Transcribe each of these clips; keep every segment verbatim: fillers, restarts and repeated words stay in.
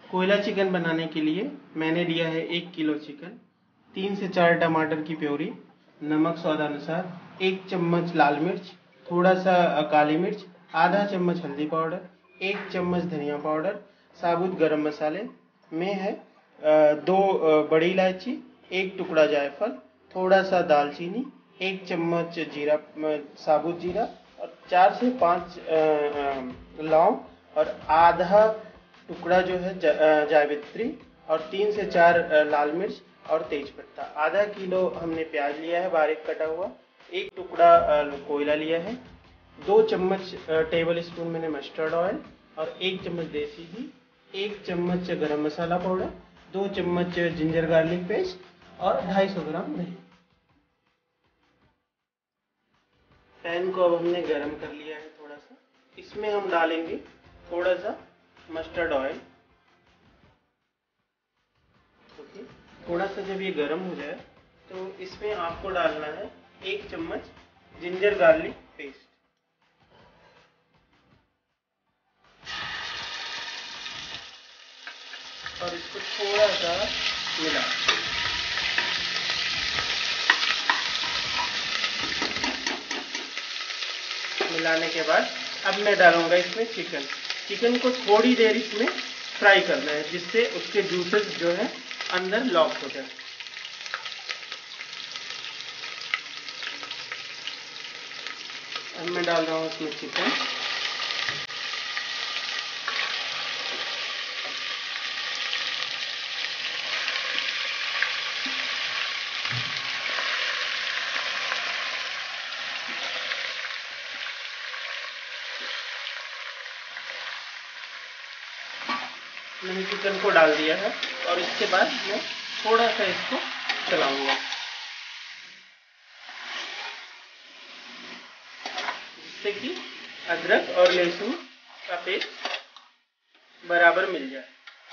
कोयला चिकन बनाने के लिए मैंने लिया है एक किलो चिकन, तीन से चार टमाटर की प्योरी, नमक स्वादानुसार, एक चम्मच लाल मिर्च, थोड़ा सा काली मिर्च, आधा चम्मच हल्दी पाउडर, एक चम्मच धनिया पाउडर, साबुत गरम मसाले में है दो बड़ी इलायची, एक टुकड़ा जायफल, थोड़ा सा दालचीनी, एक चम्मच जीरा साबुत जीरा और चार से पाँच लौंग और आधा टुकड़ा जो है जावित्री और तीन से चार लाल मिर्च और तेज पत्ता। आधा किलो हमने प्याज लिया है बारीक कटा हुआ, एक टुकड़ा कोयला लिया है, दो चम्मच टेबल स्पून मैंने मस्टर्ड ऑयल और एक चम्मच देसी घी, एक चम्मच गरम मसाला पाउडर, दो चम्मच जिंजर गार्लिक पेस्ट और ढाई सौ ग्राम दही। पैन को अब हमने गरम कर लिया है थोड़ा सा, इसमें हम डालेंगे थोड़ा सा मस्टर्ड ऑयल। ओके, थोड़ा सा जब ये गरम हो जाए तो इसमें आपको डालना है एक चम्मच जिंजर गार्लिक पेस्ट और इसको थोड़ा सा मिला। मिलाने के बाद अब मैं डालूंगा इसमें चिकन। चिकन को थोड़ी देर इसमें फ्राई करना है जिससे उसके जूसेस जो है अंदर लॉक हो जाए। अब मैं डाल रहा हूँ इसमें चिकन। मैंने चिकन को डाल दिया है और इसके बाद मैं थोड़ा सा इसको चलाऊंगा जिससे कि अदरक और लहसुन का पेस्ट बराबर मिल जाए।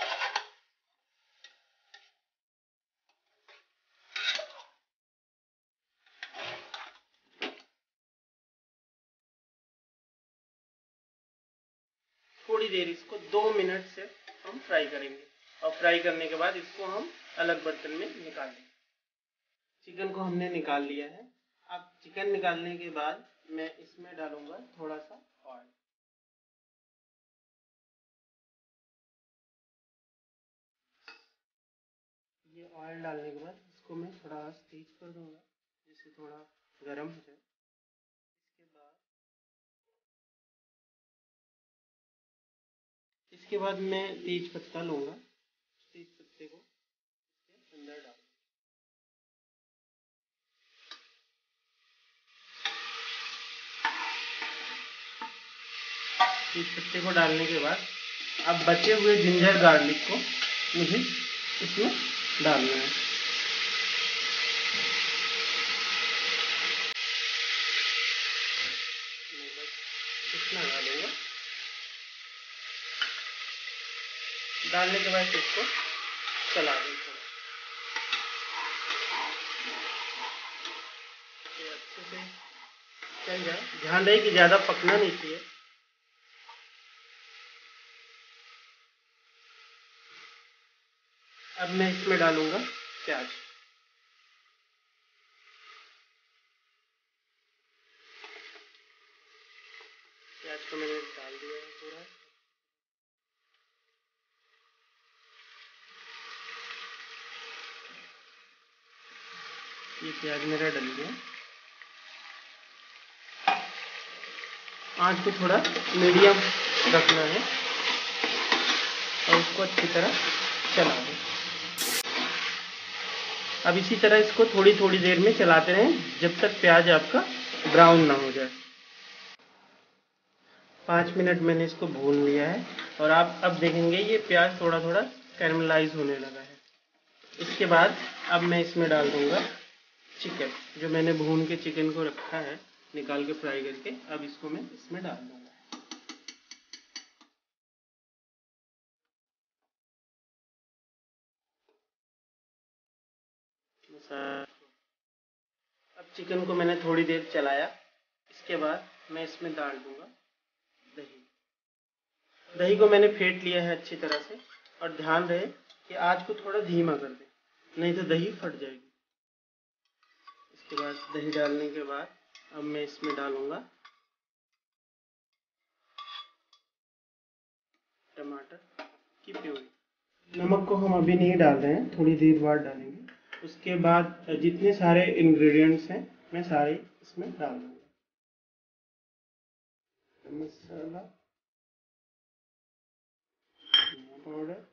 थोड़ी देर इसको दो मिनट से हम फ्राई करेंगे और फ्राई करने के बाद इसको हम अलग बर्तन में निकाल लेंगे। चिकन को हमने निकाल लिया है। अब चिकन निकालने के बाद मैं इसमें डालूंगा थोड़ा सा ऑयल। ये ऑयल डालने के बाद इसको मैं थोड़ा तेज कर दूंगा जिससे थोड़ा गर्म हो जाए। इसके बाद इसके बाद मैं तेज पत्ता लूंगा, तेज पत्ते को इसके अंदर डाल। तेज पत्ते को डालने के बाद अब बचे हुए जिंजर गार्लिक को मुझे इसमें डालना है। मैं बस इतना डालूंगा। डालने के बाद इसको चला दें थोड़ा तो अच्छे से चल जाए। ध्यान रहे कि ज़्यादा पकना नहीं चाहिए। अब मैं इसमें डालूंगा प्याज। प्याज को मैंने डाल दिया है पूरा। ये प्याज मेरा डल गया। आँच को थोड़ा मीडियम रखना है और इसको अच्छी तरह चला दें। अब इसी तरह इसको थोड़ी थोड़ी देर में चलाते रहें जब तक प्याज आपका ब्राउन ना हो जाए। पाँच मिनट मैंने इसको भून लिया है और आप अब देखेंगे ये प्याज थोड़ा थोड़ा कैरमलाइज होने लगा है। इसके बाद अब मैं इसमें डाल दूंगा चिकन, जो मैंने भून के चिकन को रखा है निकाल के फ्राई करके। अब इसको मैं इसमें डाल दूंगा। अब चिकन को मैंने थोड़ी देर चलाया। इसके बाद मैं इसमें डाल दूंगा दही। दही को मैंने फेंट लिया है अच्छी तरह से और ध्यान रहे कि आँच को थोड़ा धीमा कर दें, नहीं तो दही फट जाएगी। इसके बाद दही डालने के बाद अब मैं इसमें डालूँगा टमाटर की प्यूरी। नमक को हम अभी नहीं डाल रहे हैं, थोड़ी देर बाद डालेंगे। उसके बाद जितने सारे इंग्रेडिएंट्स हैं मैं सारे इसमें डाल दूँगा। मसाला, पाउडर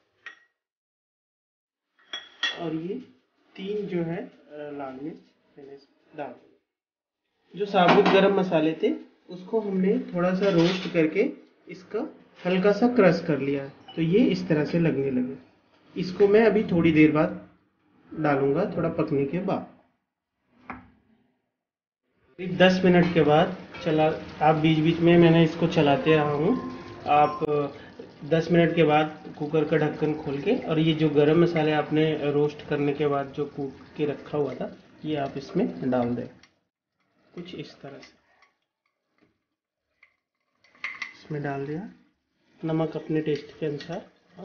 और ये तीन जो है लाल मिर्च मैंने इसमें डाल दिया। जो साबुत गरम मसाले थे उसको हमने थोड़ा सा रोस्ट करके इसका हल्का सा क्रश कर लिया है, तो ये इस तरह से लगने लगे। इसको मैं अभी थोड़ी देर बाद डालूंगा, थोड़ा पकने के बाद। दस मिनट के बाद चला, आप बीच बीच में मैंने इसको चलाते रहा हूँ। आप दस मिनट के बाद कुकर का ढक्कन खोल के, और ये जो गरम मसाले आपने रोस्ट करने के बाद जो कूट के रखा हुआ था ये आप इसमें डाल दें, कुछ इस तरह से। इसमें डाल दिया, नमक अपने टेस्ट के अनुसार।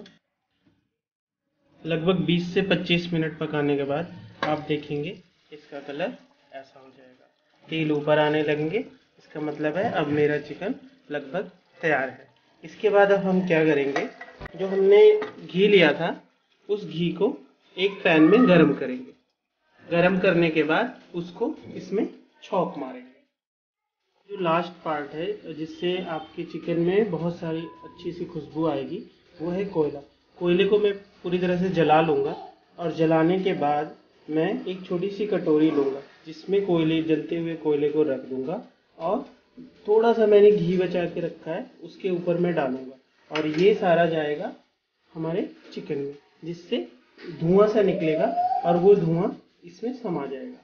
लगभग बीस से पच्चीस मिनट पकाने के बाद आप देखेंगे इसका कलर ऐसा हो जाएगा, तेल ऊपर आने लगेंगे। इसका मतलब है अब मेरा चिकन लगभग तैयार है। इसके बाद अब हम क्या करेंगे, जो हमने घी लिया था उस घी को एक पैन में गरम करेंगे। गरम करने के बाद उसको इसमें छौंक मारेंगे। जो लास्ट पार्ट है जिससे आपके चिकन में बहुत सारी अच्छी सी खुशबू आएगी, वो है कोयला। कोयले को मैं पूरी तरह से जला लूँगा, और जलाने के बाद मैं एक छोटी सी कटोरी लूँगा जिसमें कोयले, जलते हुए कोयले को रख दूँगा, और थोड़ा सा मैंने घी बचा के रखा है उसके ऊपर मैं डालूँगा, और ये सारा जाएगा हमारे चिकन में, जिससे धुआं सा निकलेगा और वो धुआं इसमें समा जाएगा।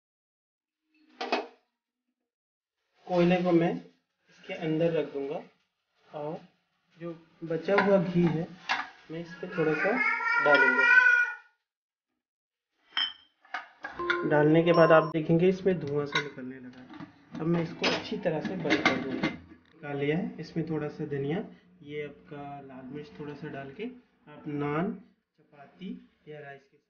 कोयले को मैं इसके अंदर रख दूँगा, और जो बचा हुआ घी है मैं इस पर थोड़ा सा डालूँगा। डालने के बाद आप देखेंगे इसमें धुआं सा निकलने लगा है। अब मैं इसको अच्छी तरह से बंद कर दूँगा। निकाल लिया है, इसमें थोड़ा सा धनिया, ये आपका लाल मिर्च थोड़ा सा डाल के आप नान, चपाती या राइस के